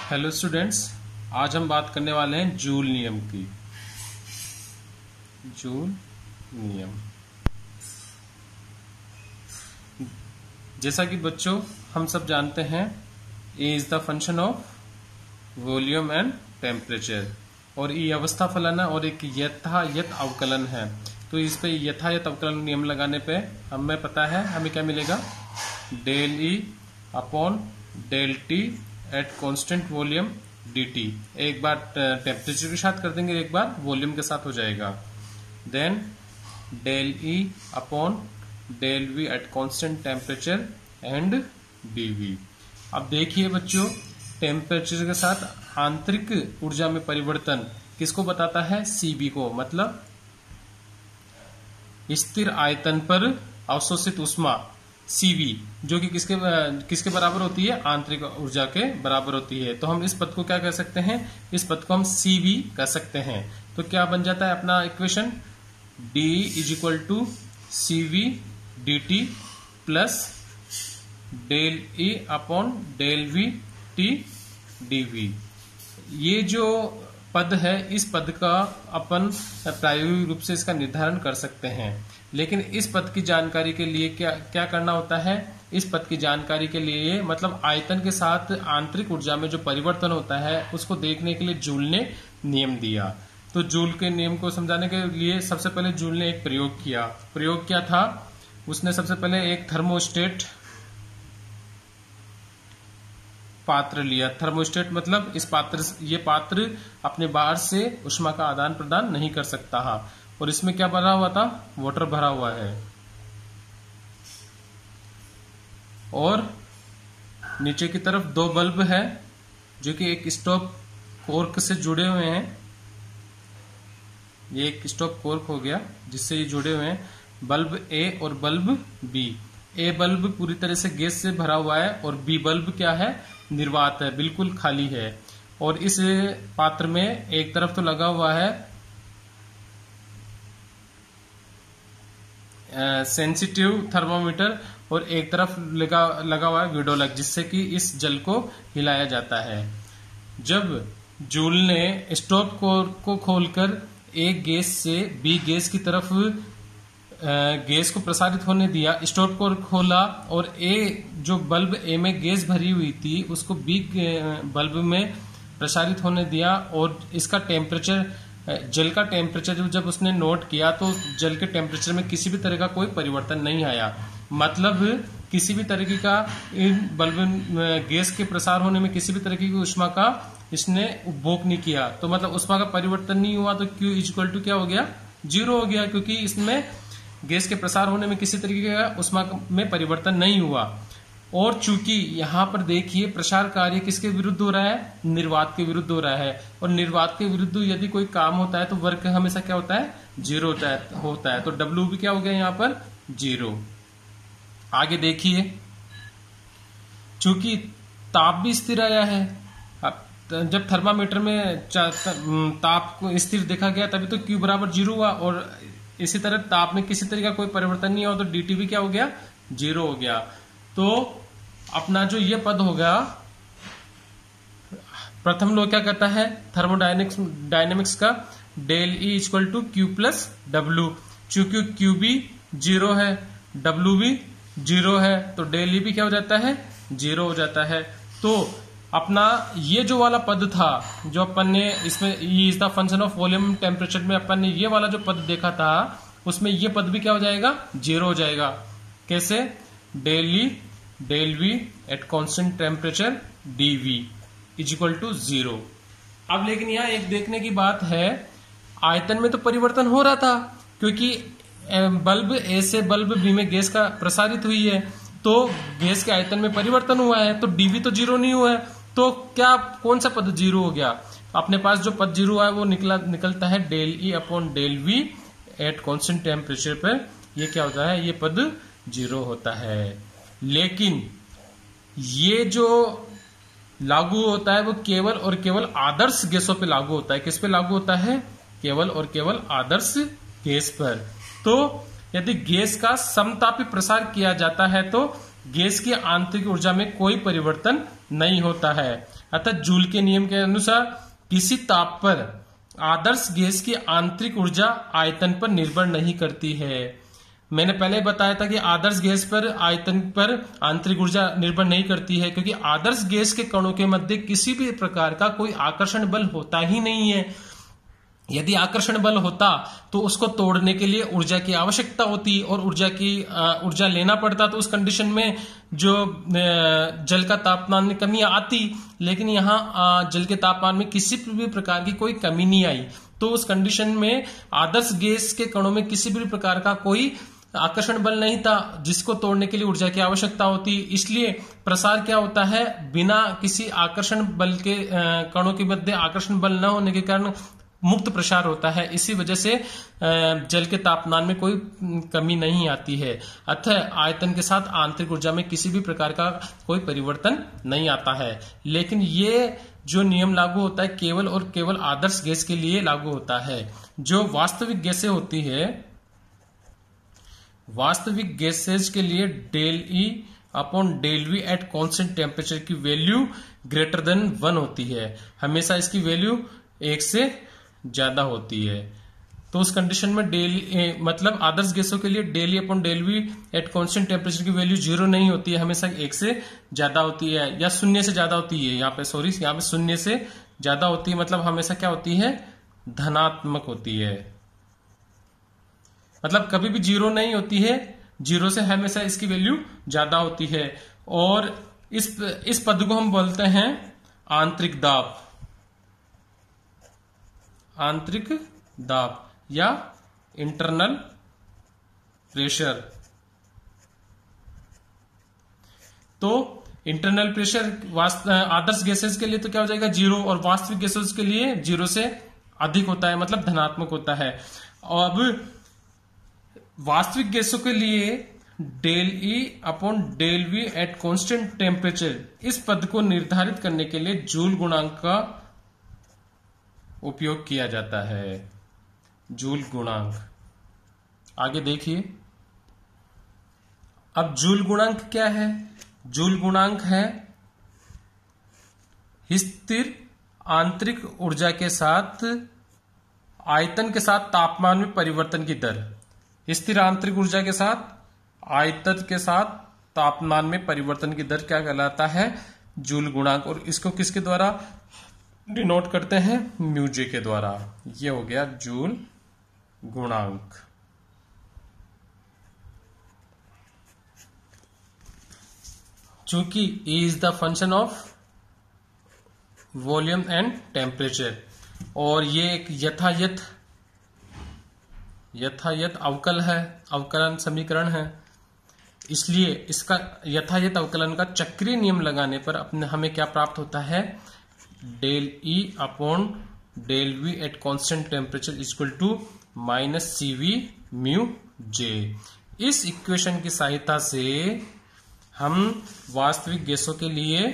Hello students, आज हम बात करने वाले हैं जूल नियम की। जूल नियम, जैसा कि बच्चों हम सब जानते हैं, A is the function of volume and temperature, और ई अवस्था फलन है और एक यथायथ अवकलन है। तो इस पे यथायथ अवकलन नियम लगाने पे हमें पता है हमें क्या मिलेगा, del E upon del T at constant volume dt। एक बार टेम्परेचर के साथ कर देंगे, एक बार वॉल्यूम के साथ हो जाएगा। Then del E upon del V at constant temperature and dv। अब देखिए बच्चों, टेम्परेचर के साथ आंतरिक ऊर्जा में परिवर्तन किसको बताता है, Cv को, मतलब स्थिर आयतन पर अवशोषित ऊष्मा Cv, जो कि किसके बराबर होती है, आंतरिक ऊर्जा के बराबर होती है। तो हम इस पद को क्या कह सकते हैं, इस पद को हम Cv कह सकते हैं। तो क्या बन जाता है अपना equation, d is equal to Cv dt plus del E upon del V T dv। ये जो पद है, इस पद का अपन प्रायोगिक रूप से इसका निर्धारण कर सकते हैं, लेकिन इस पद की जानकारी के लिए क्या करना होता है, इस पद की जानकारी के लिए मतलब आयतन के साथ आंतरिक ऊर्जा में जो परिवर्तन होता है उसको देखने के लिए जूल ने नियम दिया। तो जूल के नियम को समझाने के लिए सबसे पहले जूल ने एक प्रयोग किया। प्रयोग क्या था, उसने सबसे पहले एक थर्मोस्टेट पात्र लिया। थर्मोस्टेट मतलब ये पात्र अपने बाहर से उष्मा का आदान प्रदान नहीं कर सकता है, और इसमें क्या भरा हुआ था, वाटर भरा हुआ है, और नीचे की तरफ दो बल्ब है जो कि एक स्टॉप कोर्क से जुड़े हुए हैं। ये एक स्टॉप कोर्क हो गया जिससे ये जुड़े हुए हैं, बल्ब ए और बल्ब बी। ए बल्ब पूरी तरह से गैस से भरा हुआ है और बी बल्ब क्या है, निर्वात है, बिल्कुल खाली है। और इस पात्र में एक तरफ तो लगा हुआ है सेंसिटिव थर्मोमीटर और एक तरफ लगा हुआ है विडोलक, जिससे कि इस जल को हिलाया जाता है। जब जूल ने स्टॉप को खोलकर एक गैस से बी गैस की तरफ गैस को प्रसारित होने दिया, स्टॉप को खोला और ए जो बल्ब ए में गैस भरी हुई थी उसको बी बल्ब में प्रसारित होने दिया, और इसका टेम्परेचर, जल का टेम्परेचर जब उसने नोट किया तो जल के टेम्परेचर में किसी भी तरह का कोई परिवर्तन नहीं आया। मतलब किसी भी तरीके का इन बल्ब गैस के प्रसार होने में किसी भी तरह की उष्मा का इसने उपभोग नहीं किया। तो मतलब उष्मा का परिवर्तन नहीं हुआ, तो Q इक्वल टू क्या हो गया, 0 हो गया, क्योंकि इसमें गैस के प्रसार होने में किसी तरीके का उष्मा में परिवर्तन नहीं हुआ। और चूंकि यहाँ पर देखिए प्रसार कार्य किसके विरुद्ध हो रहा है, निर्वात के विरुद्ध हो रहा है, और निर्वात के विरुद्ध यदि कोई काम होता है तो वर्क हमेशा क्या होता है, 0 होता है। तो W भी क्या हो गया यहाँ पर, 0। आगे देखिए, चूंकि ताप भी स्थिर आया है, जब थर्मामीटर में ताप को स्थिर देखा गया तभी तो Q बराबर 0 हुआ, और इसी तरह ताप में किसी तरह का कोई परिवर्तन नहीं हुआ तो dt भी क्या हो गया, 0 हो गया। तो अपना जो ये पद होगा, प्रथम लॉ क्या कहता है थर्मोडायनेमिक्स का, del E equal to Q plus W. चूंकि क्यू भी 0 है, डब्ल्यू भी 0 है, तो डेल ई भी क्या हो जाता है, 0 हो जाता है। तो अपना ये जो वाला पद था, जो अपन ने इसमें E is the function of volume temperature में अपन ने ये वाला जो पद देखा था, उसमें ये पद भी क्या हो जाएगा, 0 हो जाएगा। कैसे, del E del V at constant temperature dv is equal to 0। अब लेकिन यहाँ एक देखने की बात है, आयतन में तो परिवर्तन हो रहा था, क्योंकि बल्ब ए से बल्ब बी में गैस का प्रसारित हुई है, तो गैस के आयतन में परिवर्तन हुआ है, तो dv तो 0 नहीं हुआ है। तो क्या, कौन सा पद 0 हो गया, अपने पास जो पद 0 है वो निकलता है del E upon del V at constant temperature पर, ये क्या होता है, ये पद 0 होता है। लेकिन ये जो लागू होता है वो केवल और केवल आदर्श गैसों पे लागू होता है। किस पे लागू होता है, केवल और केवल आदर्श गैस पर। तो यदि गैस का समतापी प्रसार किया जाता है तो गैस की आंतरिक ऊर्जा में कोई परिवर्तन नहीं होता है। अतः जूल के नियम के अनुसार किसी ताप पर आदर्श गैस की आंतरिक ऊर्जा आयतन पर निर्भर नहीं करती है। मैंने पहले बताया था कि आदर्श गैस पर आयतन पर आंतरिक ऊर्जा निर्भर नहीं करती है, क्योंकि आदर्श गैस के कणों के मध्य किसी भी प्रकार का कोई आकर्षण बल होता ही नहीं है। यदि आकर्षण बल होता तो उसको तोड़ने के लिए ऊर्जा की आवश्यकता होती और ऊर्जा लेना पड़ता, तो उस कंडीशन में जो जल का तापमान में कमी आती, लेकिन यहाँ जल के तापमान में किसी भी प्रकार की कोई कमी नहीं आई। तो उस कंडीशन में आदर्श गैस के कणों में किसी भी प्रकार का कोई आकर्षण बल नहीं था जिसको तोड़ने के लिए ऊर्जा की आवश्यकता होती। इसलिए प्रसार क्या होता है, बिना किसी आकर्षण बल के कणों के मध्य आकर्षण बल न होने के कारण मुक्त प्रसार होता है। इसी वजह से जल के तापमान में कोई कमी नहीं आती है। अतः आयतन के साथ आंतरिक ऊर्जा में किसी भी प्रकार का कोई परिवर्तन नहीं आता है। लेकिन ये जो नियम लागू होता है केवल और केवल आदर्श गैस के लिए लागू होता है। जो वास्तविक गैसें होती है, वास्तविक गैसेज के लिए del E upon del V at constant temperature की वैल्यू ग्रेटर देन 1 होती है। हमेशा इसकी वैल्यू 1 से ज्यादा होती है। तो उस कंडीशन में मतलब आदर्श गैसों के लिए del E upon del V at constant temperature की वैल्यू 0 नहीं होती है, हमेशा 1 से ज्यादा होती है या 0 से ज्यादा होती है। यहाँ पे 0 से ज्यादा होती है, मतलब हमेशा क्या होती है, धनात्मक होती है। मतलब कभी भी 0 नहीं होती है, 0 से हमेशा इसकी वैल्यू ज्यादा होती है। और इस पद को हम बोलते हैं आंतरिक दाब, आंतरिक दाब या इंटरनल प्रेशर। तो इंटरनल प्रेशर आदर्श गैसेस के लिए तो क्या हो जाएगा 0, और वास्तविक गैसेस के लिए 0 से अधिक होता है, मतलब धनात्मक होता है। और अब वास्तविक गैसों के लिए del E upon del V at constant temperature, इस पद को निर्धारित करने के लिए जूल गुणांक का उपयोग किया जाता है। जूल गुणांक, आगे देखिए। अब जूल गुणांक क्या है? जूल गुणांक है स्थिर आंतरिक ऊर्जा के साथ आयतन के साथ तापमान में परिवर्तन की दर। स्थिर आंतरिक ऊर्जा के साथ आयतन के साथ तापमान में परिवर्तन की दर क्या कहलाता है? जूल गुणांक। और इसको किसके द्वारा डिनोट करते हैं? म्यू जे के द्वारा। ये हो गया जूल गुणांक। चूंकि E is the function of volume and temperature, और ये एक यथायथ अवकल है, अवकलन समीकरण है, इसलिए इसका यथायथ अवकलन का चक्रीय नियम लगाने पर हमें क्या प्राप्त होता है? Del E upon del V at constant temperature equal to minus C V mu J. इस इक्वेशन की सहायता से हम वास्तविक गैसों के लिए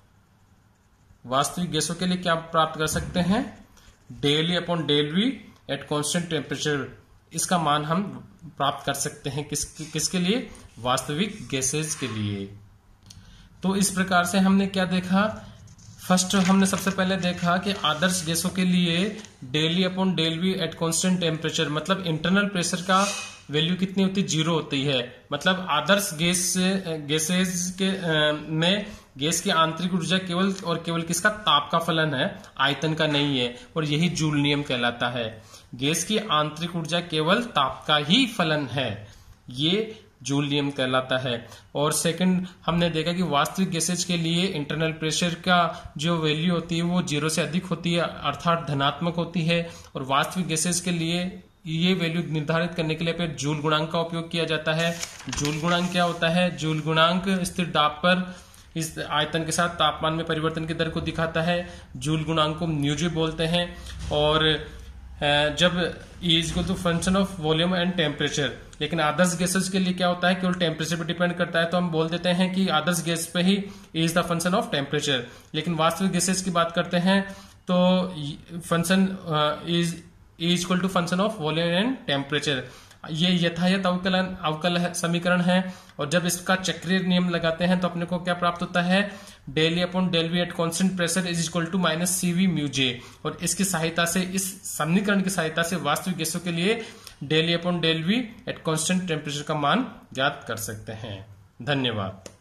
क्या प्राप्त कर सकते हैं? Del E upon del V at constant temperature, इसका मान हम प्राप्त कर सकते हैं किसके लिए? वास्तविक गैसेज के लिए। तो इस प्रकार से हमने क्या देखा? फर्स्ट हमने सबसे पहले देखा कि आदर्श गैसों के लिए del E upon del V at constant temperature, मतलब इंटरनल प्रेशर का वैल्यू कितनी होती है? 0 होती है। मतलब आदर्श गैसेज के में गैस की आंतरिक ऊर्जा केवल और केवल किसका? ताप का फलन है, आयतन का नहीं है। और यही जूल नियम कहलाता है। गैस की आंतरिक ऊर्जा केवल ताप का ही फलन है, ये जूल नियम कहलाता है। और सेकंड हमने देखा कि वास्तविक गैसेज के लिए इंटरनल प्रेशर का जो वैल्यू होती है वो 0 से अधिक होती है, अर्थात धनात्मक होती है। और वास्तविक गैसेज के लिए ये वैल्यू निर्धारित करने के लिए फिर जूल गुणांक का उपयोग किया जाता है। जूल गुणांक क्या होता है? जूल गुणांक स्थिर दाब पर इस आयतन के साथ तापमान में परिवर्तन की दर को दिखाता है। जूल गुणांक को म्यू जे बोलते हैं। और जब E is equal to function of volume and temperature, लेकिन आदर्श गैसेज के लिए क्या होता है? केवल टेम्परेचर पर डिपेंड करता है, तो हम बोल देते हैं कि आदर्श गैस पे ही E is the function of temperature. लेकिन वास्तविक गैसेज की बात करते हैं तो function is equal to function of volume and temperature. ये यथायथ अवकल समीकरण है। और जब इसका चक्रीय नियम लगाते हैं तो अपने को क्या प्राप्त होता है? Del E upon del V at constant pressure is equal to minus CV mu J. और इसकी सहायता से, इस समीकरण की सहायता से वास्तविक गैसों के लिए del E upon del V at constant temperature का मान ज्ञात कर सकते हैं। धन्यवाद।